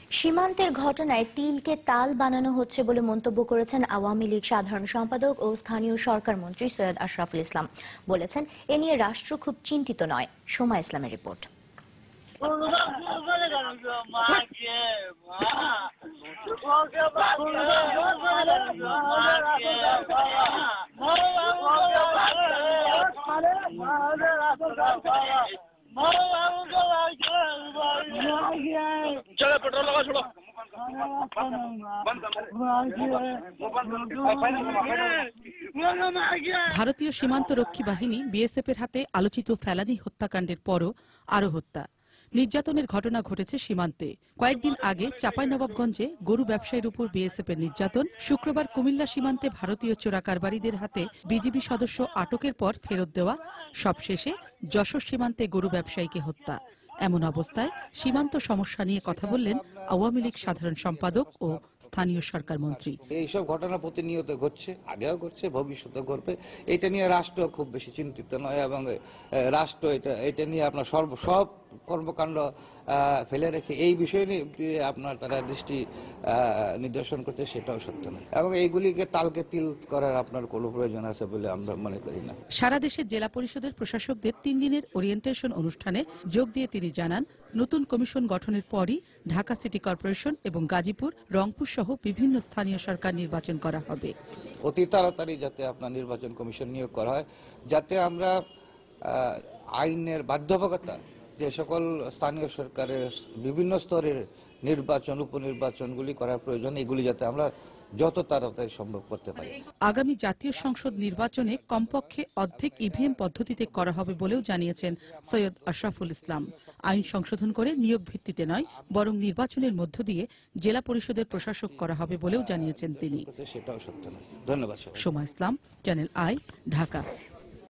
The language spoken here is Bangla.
সীমান্তের ঘটনায় তিলকে তাল বানানো হচ্ছে বলে মন্তব্য করেছেন আওয়ামী লীগ সাধারণ সম্পাদক ও স্থানীয় সরকার মন্ত্রী সৈয়দ আশরাফুল ইসলাম। বলেছেন, এ নিয়ে রাষ্ট্র খুব চিন্তিত নয়। সোমা ইসলামের রিপোর্ট। ভারতীয় সীমান্তরক্ষী বাহিনী বিএসএফ এর হাতে আলোচিত ফেলানী হত্যাকাণ্ডের পরও আরও হত্যা, নির্যাতনের ঘটনা ঘটেছে সীমান্তে। কয়েকদিন আগে চাঁপাইনবাবগঞ্জে গরু ব্যবসায়ীর উপর বিএসএফ এর নির্যাতন, শুক্রবার কুমিল্লা সীমান্তে ভারতীয় চোরা কারবারিদের হাতে বিজিবি সদস্য আটকের পর ফেরত দেওয়া, সবশেষে যশোর সীমান্তে গরু ব্যবসায়ীকে হত্যা। এমন অবস্থায় সীমান্ত সমস্যা নিয়ে কথা বললেন আওয়ামী লীগ সাধারণ সম্পাদক ও স্থানীয় সরকার মন্ত্রী। এইসব ঘটনা প্রতিনিয়ত ঘটছে, আগেও ঘটছে, ভবিষ্যতে ঘটবে। এটা নিয়ে রাষ্ট্র খুব বেশি চিন্তিত নয় এবং রাষ্ট্র এটা নিয়ে আপনার সব কর্মকাণ্ড ফেলে রেখে এই বিষয় নিয়ে আপনার তারা দৃষ্টি নিদর্শন করছে, সেটাও সত্য নয় এবং এইগুলিকে তালকে তিল করার আপনার কোনো প্রয়োজন আছে বলে আমরা মনে করি না। সারা দেশের জেলা পরিষদের প্রশাসকদের 3 দিনের ওরিয়েন্টেশন অনুষ্ঠানে যোগ দিয়ে তিনি জানান, নতুন কমিশন গঠনের পরই ঢাকা সিটি কর্পোরেশন এবং গাজীপুর, রংপুর সহ বিভিন্ন স্থানীয় সরকার নির্বাচন করা হবে। অতি তাড়াতাড়ি যাতে আপনার নির্বাচন কমিশন নিয়োগ করা হয়, যাতে আমরা আইনের বাধ্যবাধকতা যে সকল স্থানীয় সরকারের বিভিন্ন স্তরের নির্বাচন, উপনির্বাচনগুলি করার প্রয়োজন, এগুলি যাতে আমরা যত তাড়াতাড়ি সম্ভব করতে পারি। আগামী জাতীয় সংসদ নির্বাচনে কমপক্ষে অর্ধেক ইভিএম পদ্ধতিতে করা হবে বলেও জানিয়েছেন সৈয়দ আশরাফুল ইসলাম। আইন সংশোধন করে নিয়োগ ভিত্তিতে নয়, বরং নির্বাচনের মধ্য দিয়ে জেলা পরিষদের প্রশাসক করা হবে বলেও জানিয়েছেন তিনি। সেটাও সত্য নয়। ধন্যবাদ। Soma Islam, channel I, Dhaka.